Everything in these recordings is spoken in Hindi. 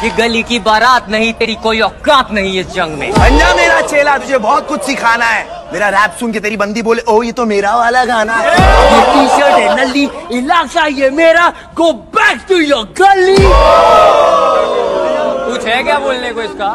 ये गली की बारात नहीं, तेरी कोई औकात नहीं इस जंग में। पंजा मेरा चेला, तुझे बहुत कुछ सिखाना है। मेरा रैप सुन के तेरी बंदी बोले ओ ये तो मेरा वाला गाना है। ये टी शर्ट है नल्ली, इलाका ये मेरा, गो बैक टू योर गली। कुछ है क्या बोलने को इसका?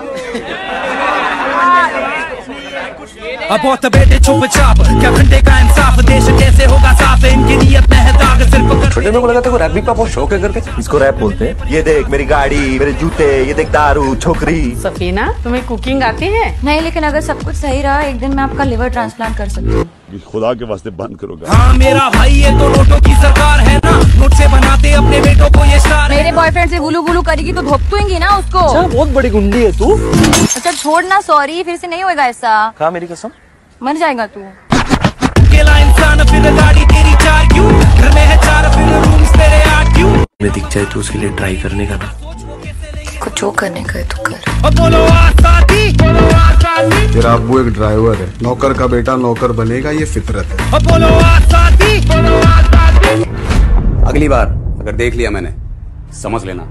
अब बहुत बेटे चुप चाप, क्या घंटे का इंसाफ, देश कैसे होगा साफ, इनकी नीयत में है दाग सिर्फ। छोटे में को लगा था रैप भी का बहुत शौक है करके, इसको रैप बोलते हैं। ये देख मेरी गाड़ी, मेरे जूते, ये देख दारू, छोकरी। सफीना, तुम्हें कुकिंग आती है? नहीं, लेकिन अगर सब कुछ सही रहा एक दिन मैं आपका लिवर ट्रांसप्लांट कर सकती हूँ। खुदा के वास्ते बंद करोगा। हाँ मेरा भाई ये तो नोटों की सरकार है ना, नोट से बनाते अपने बेटों को ये स्टार। मेरे बॉयफ्रेंड से गुलू गुलू करेगी तो धोपतूंगी ना उसको। अच्छा, बहुत बड़ी गुंडी है तू। अच्छा छोड़ना, सॉरी, फिर से नहीं होगा ऐसा। कहा मेरी कसम, मर जाएगा तू। अकेला इंसान फिर गाड़ी तेरी 4 क्यों, घर में है 4 फिर रूम्स तेरे 8 क्यों। मैं दिख जाए तो उसके लिए ट्राई करने का ना, कुछ जो करने का है तो कर। अब बोलो आसादी, बोलो आसादी। तेरा अब्बू एक ड्राइवर है, नौकर का बेटा नौकर बनेगा, ये फितरत है। अब बोलो आसादी, बोलो आसादी। अगली बार अगर देख लिया मैंने, समझ लेना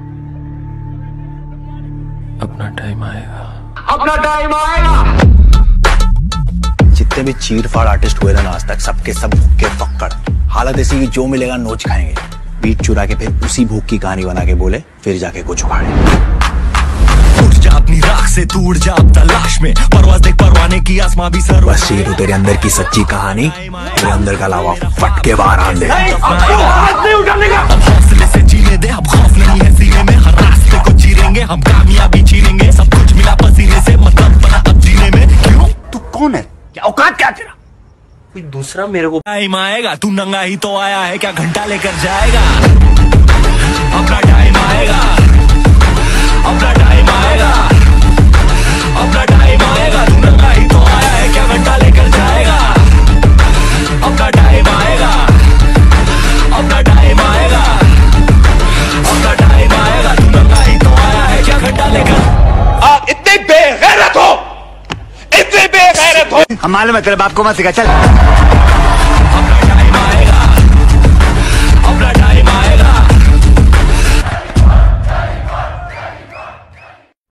अपना टाइम आएगा, अपना टाइम आएगा। जितने भी चीर फाड़ आर्टिस्ट हुए ना आज तक, सबके सब भूख के फक्कड़। हालत ऐसी कि जो मिलेगा नोच खाएंगे, बीट चुरा के फिर उसी भूख की कहानी बना के बोले फिर जाके कुछ उखाड़े। उठ जा अपनी राख से, तू उड़ जा अब तलाश में, परवाज़ देख परवाने की आसमां भी सर। बस ये तो तेरे अंदर की सच्ची कहानी, तेरे अंदर का लावा फट के बाहर आने दे। अब हौसले से जीने दे, अब खौफ नहीं है सीने में, हर रास्ते को चीरेंगे हम, कामयाबी छीनेंगे, सब कुछ मिला पसीने से, मतलब बना अब जीने में। क्यों तू कौन है, क्या औकात क्या तेरा? कोई दूसरा मेरे को टाइम आएगा, तू नंगा ही तो आया है, क्या घंटा लेकर जाएगा। अपना टाइम आएगा, अपना टाइम आएगा, अपना टाइम आएगा, तू नंगा ही तो आया है, क्या घंटा लेकर जाएगा। अपना टाइम आएगा, अपना टाइम आएगा, अपना टाइम आएगा, तू नंगा ही तो आया है, क्या घंटा लेकर। आप इतने बेगैरत हो, इतने बेगैरत हो। हम मालूम है तेरे बाप को मत सिखा, चल।